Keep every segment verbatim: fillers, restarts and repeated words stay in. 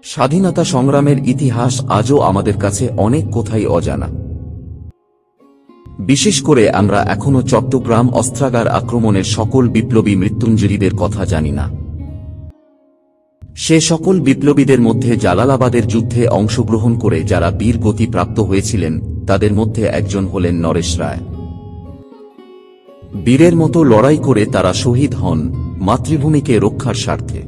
স্বাধীনতা সংগ্রামের ইতিহাস আজও আমাদের কাছে অনেক কোথায় অজানা। বিশেষ করে আমরা এখনো চট্টগ্রাম অস্ত্রাগার আক্রমণের সকল বিপ্লবী মৃত্যুঞ্জয়ীদের কথা জানি না। সে সকল বিপ্লবীদের মধ্যে জালালাবাদের যুদ্ধে অংশগ্রহণ করে যারা বীর গতি প্রাপ্ত হয়েছিলেন তাদের মধ্যে একজন হলেন নরেশ রায়। বীরের মতো লড়াই করে তারা শহীদ হন মাতৃভূমিকে রক্ষার স্বার্থে।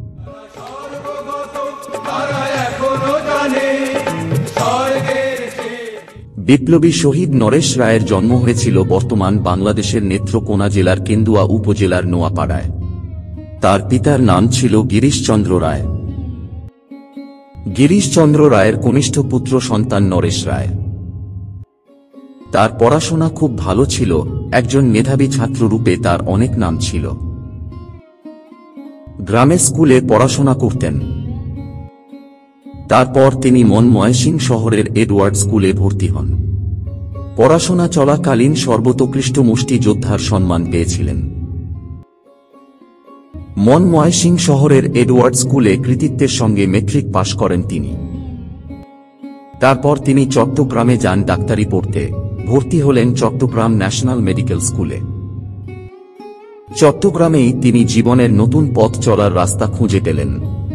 বিপ্লবী শহীদ নরেশ রায়ের জন্ম হয়েছিল বর্তমান বাংলাদেশের নেত্রকোনা জেলার কেন্দুয়া উপজেলার নোয়াপাড়ায়। তার পিতার নাম ছিল গিরিশচন্দ্র রায়। গিরিশচন্দ্র রায়ের কনিষ্ঠ পুত্র সন্তান নরেশ রায়। তার পড়াশোনা খুব ভালো ছিল, একজন মেধাবী ছাত্ররূপে তার অনেক নাম ছিল। গ্রামে স্কুলে পড়াশোনা করতেন। তারপর তিনি ময়মনসিং শহরের এডওয়ার্ড স্কুলে ভর্তি হন। পড়াশোনা চলাকালীন সর্বোৎকৃষ্ট মুষ্টিযোদ্ধার সম্মান পেয়েছিলেন। ময়মনসিং শহরের এডওয়ার্ড স্কুলে কৃতিত্বের সঙ্গে মেট্রিক পাশ করেন তিনি। তারপর তিনি চট্টগ্রামে যান ডাক্তারি পড়তে, ভর্তি হলেন চট্টগ্রাম ন্যাশনাল মেডিকেল স্কুলে। চট্টগ্রামেই তিনি জীবনের নতুন পথ চলার রাস্তা খুঁজে পেলেন।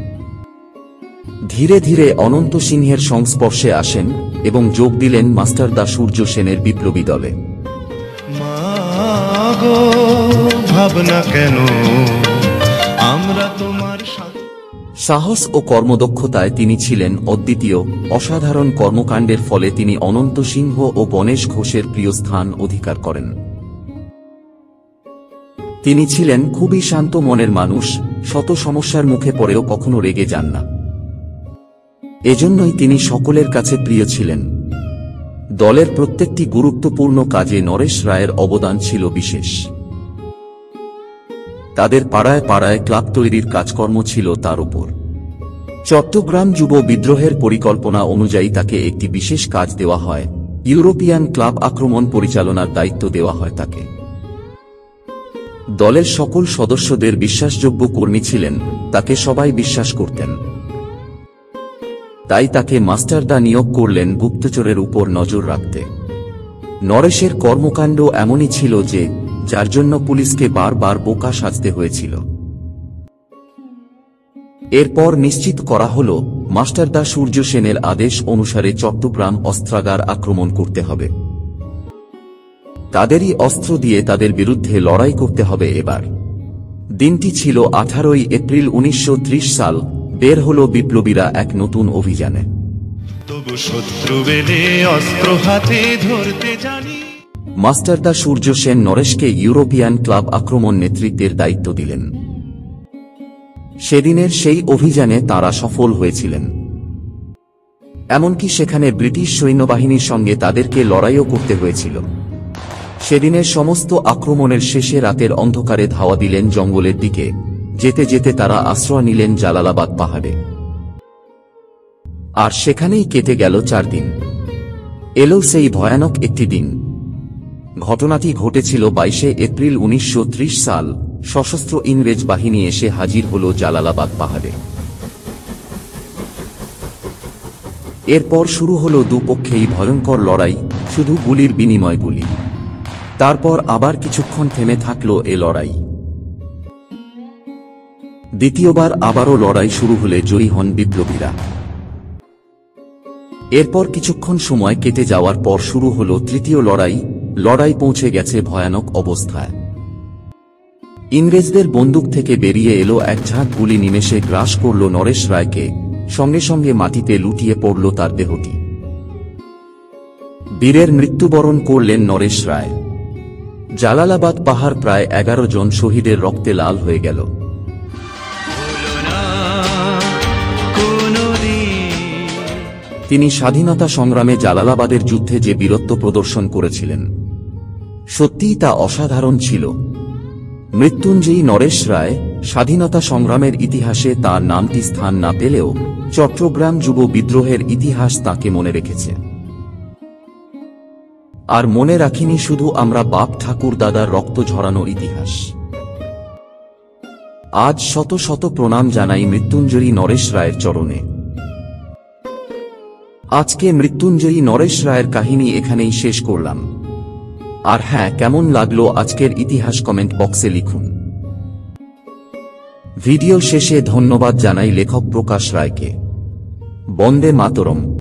ধীরে ধীরে অনন্ত সিংহের সংস্পর্শে আসেন এবং যোগ দিলেন মাস্টারদা সূর্য সেনের বিপ্লবী দলে। ভাবনা কেন আমরা তোমার সাহস ও কর্মদক্ষতায় তিনি ছিলেন অদ্বিতীয়। অসাধারণ কর্মকাণ্ডের ফলে তিনি অনন্ত সিংহ ও গণেশ ঘোষের প্রিয় স্থান অধিকার করেন। তিনি ছিলেন খুবই শান্ত মনের মানুষ, শত সমস্যার মুখে পড়েও কখনো রেগে যান না। এজন্যই তিনি সকলের কাছে প্রিয় ছিলেন। দলের প্রত্যেকটি গুরুত্বপূর্ণ কাজে নরেশ রায়ের অবদান ছিল বিশেষ। তাদের পাড়ায় পাড়ায় ক্লাব তৈরির কাজকর্ম ছিল তার উপর। চট্টগ্রাম যুব বিদ্রোহের পরিকল্পনা অনুযায়ী তাকে একটি বিশেষ কাজ দেওয়া হয়, ইউরোপিয়ান ক্লাব আক্রমণ পরিচালনার দায়িত্ব দেওয়া হয় তাকে। দলের সকল সদস্যদের বিশ্বাসযোগ্য কর্মী ছিলেন, তাকে সবাই বিশ্বাস করতেন। তাই তাকে মাস্টারদা নিয়োগ করলেন গুপ্তচরের উপর নজর রাখতে। নরেশের কর্মকাণ্ড এমনই ছিল যে যার জন্য পুলিশকে বারবার বোকা সাজতে হয়েছিল। এরপর নিশ্চিত করা হল মাস্টারদা সূর্য সেনের আদেশ অনুসারে চট্টগ্রাম অস্ত্রাগার আক্রমণ করতে হবে। তাদেরই অস্ত্র দিয়ে তাদের বিরুদ্ধে লড়াই করতে হবে। এবার দিনটি ছিল আঠারোই এপ্রিল উনিশশো ত্রিশ সাল। বের হল বিপ্লবীরা এক নতুন অভিযানে। তবু শত্রু বেলে অস্ত্র হাতে ধরতে জানি। মাস্টারদা সূর্য সেন নরেশকে ইউরোপিয়ান ক্লাব আক্রমণ নেতৃত্বের দায়িত্ব দিলেন। সেদিনের সেই অভিযানে তারা সফল হয়েছিলেন। এমনকি সেখানে ব্রিটিশ সৈন্যবাহিনীর সঙ্গে তাদেরকে লড়াইও করতে হয়েছিল। সেদিনের সমস্ত আক্রমণের শেষে রাতের অন্ধকারে ধাওয়া দিলেন জঙ্গলের দিকে। যেতে যেতে তারা আশ্রয় নিলেন জালালাবাদ পাহাড়ে। আর সেখানেই কেটে গেল চার দিন। এলো সেই ভয়ানক একটি দিন। ঘটনাটি ঘটেছিল বাইশে এপ্রিল উনিশশো ত্রিশ সাল। সশস্ত্র ইংরেজ বাহিনী এসে হাজির হল জালালাবাদ পাহাড়ে। এরপর শুরু হল দুপক্ষেই ভয়ঙ্কর লড়াই, শুধু গুলির বিনিময় গুলি। তারপর আবার কিছুক্ষণ থেমে থাকল এ লড়াই। দ্বিতীয়বার আবারও লড়াই শুরু হলে জয়ী হন বিপ্লবীরা। এরপর কিছুক্ষণ সময় কেটে যাওয়ার পর শুরু হল তৃতীয় লড়াই। লড়াই পৌঁছে গেছে ভয়ানক অবস্থায়। ইংরেজদের বন্দুক থেকে বেরিয়ে এলো এক ঝাঁক গুলি, নিমেষে গ্রাস করল নরেশ রায়কে। সঙ্গে সঙ্গে মাটিতে লুটিয়ে পড়ল তার দেহটি। বীরের মৃত্যুবরণ করলেন নরেশ রায়। জালালাবাদ পাহাড় প্রায় এগারো জন শহীদের রক্তে লাল হয়ে গেল। তিনি স্বাধীনতা সংগ্রামে জালালাবাদের যুদ্ধে যে বীরত্ব প্রদর্শন করেছিলেন, সত্যিই তা অসাধারণ ছিল। মৃত্যুঞ্জয়ী নরেশ রায় স্বাধীনতা সংগ্রামের ইতিহাসে তার নামটি স্থান না পেলেও চট্টগ্রাম যুব বিদ্রোহের ইতিহাস তাকে মনে রেখেছে। আর মনে রাখিনি শুধু আমরা, বাপ ঠাকুর দাদার রক্ত ঝরানো ইতিহাস। আজ শত শত প্রণাম জানাই মৃত্যুঞ্জয়ী নরেশ রায়ের চরণে। আজকে মৃত্যুঞ্জয়ী নরেশ রায়ের কাহিনী এখানেই শেষ করলাম। আর হ্যাঁ, কেমন লাগলো আজকের ইতিহাস কমেন্ট বক্সে লিখুন। ভিডিও শেষে ধন্যবাদ জানাই লেখক প্রকাশ রায়কে। বন্দে মাতরম।